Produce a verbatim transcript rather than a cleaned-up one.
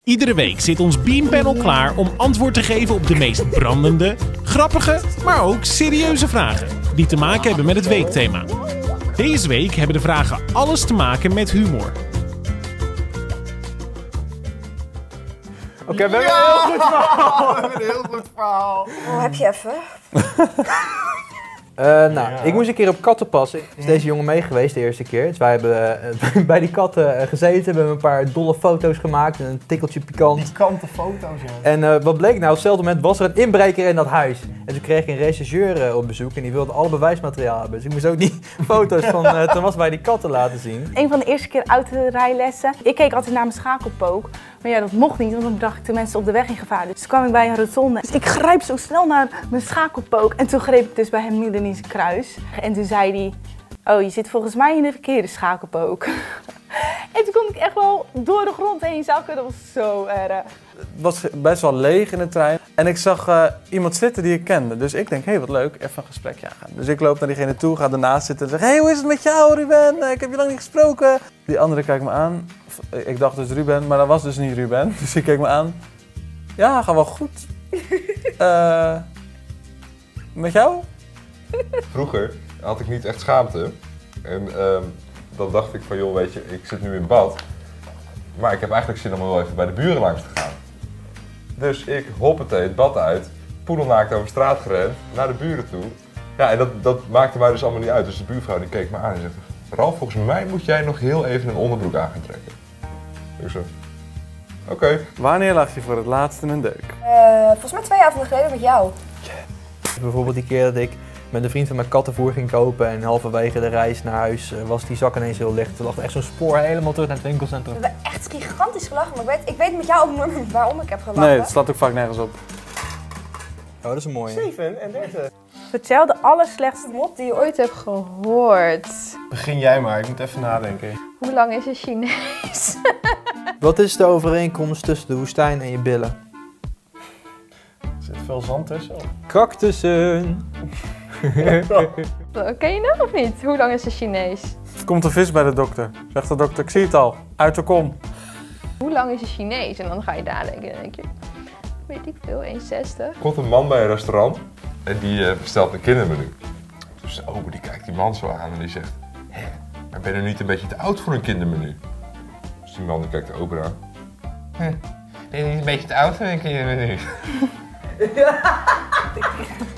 Iedere week zit ons Beampanel klaar om antwoord te geven op de meest brandende, grappige, maar ook serieuze vragen die te maken hebben met het weekthema. Deze week hebben de vragen alles te maken met humor. Oké, okay, we hebben een heel goed verhaal. We hebben een heel goed verhaal. Oh, heb je even? Uh, nou, ja. Ik moest een keer op katten passen. Is deze jongen mee geweest de eerste keer. Dus wij hebben uh, bij die katten uh, gezeten, hebben een paar dolle foto's gemaakt en een tikkeltje pikant. Pikante foto's, ja. En uh, wat bleek nou, op hetzelfde moment was er een inbreker in dat huis. En toen kreeg ik een rechercheur uh, op bezoek en die wilde alle bewijsmateriaal hebben. Dus ik moest ook die foto's van uh, Thomas bij die katten laten zien. Een van de eerste keer autorijlessen. Ik keek altijd naar mijn schakelpook. Maar ja, dat mocht niet, want dan bracht ik de mensen op de weg in gevaar. Dus toen kwam ik bij een rotonde. Dus ik grijp zo snel naar mijn schakelpook. En toen greep ik dus bij hem midden in zijn kruis. En toen zei hij, oh, je zit volgens mij in de verkeerde schakelpook. En toen kon ik echt wel door de grond heen zakken. Dat was zo erg. Het was best wel leeg in de trein. En ik zag uh, iemand zitten die ik kende. Dus ik denk, hé, hey, wat leuk, even een gesprekje aangaan. Dus ik loop naar diegene toe, ga ernaast zitten en zeg, hé, hey, hoe is het met jou, Ruben? Ik heb je lang niet gesproken. Die andere kijkt me aan. Ik dacht dus Ruben, maar dat was dus niet Ruben. Dus ik keek me aan. Ja, gaat wel goed. Uh, met jou? Vroeger had ik niet echt schaamte. En uh, dan dacht ik van, joh, weet je, ik zit nu in bad. Maar ik heb eigenlijk zin om wel even bij de buren langs te gaan. Dus ik hoppatee het bad uit, poedelnaakt over straat gerend, naar de buren toe. Ja, en dat, dat maakte mij dus allemaal niet uit. Dus de buurvrouw die keek me aan en zegt, Ralf, volgens mij moet jij nog heel even een onderbroek aan gaan trekken. Ik zo, oké. Okay. Wanneer lag je voor het laatst in een deuk? Uh, volgens mij twee avonden geleden met jou. Yeah. Bijvoorbeeld die keer dat ik met een vriend van mijn kattenvoer ging kopen en halverwege de reis naar huis was die zak ineens heel licht. Er lag echt zo'n spoor helemaal terug naar het winkelcentrum. We hebben echt gigantisch gelachen, maar ik weet, ik weet met jou ook nooit meer waarom ik heb gelachen. Nee, het slaat ook vaak nergens op. Oh, dat is een mooie. zeven en dertig. Vertel de allerslechtste mop die je ooit hebt gehoord. Begin jij maar, ik moet even nadenken. Hoe lang is een Chinees? Wat is de overeenkomst tussen de woestijn en je billen? Er zit veel zand tussen. Cactussen. Ken je dat of niet? Hoe lang is een Chinees? Er komt een vis bij de dokter. Zegt de dokter, ik zie het al. Uit de kom. Hoe lang is een Chinees? En dan ga je nadenken en dan denk je, weet ik veel, één zestig. Er komt een man bij een restaurant en die uh, bestelt een kindermenu. Dus de ober die kijkt die man zo aan en die zegt, hé, maar ben je nu niet een beetje te oud voor een kindermenu? Dus die man die kijkt de ober aan. Hé, ben je niet een beetje te oud voor een kindermenu?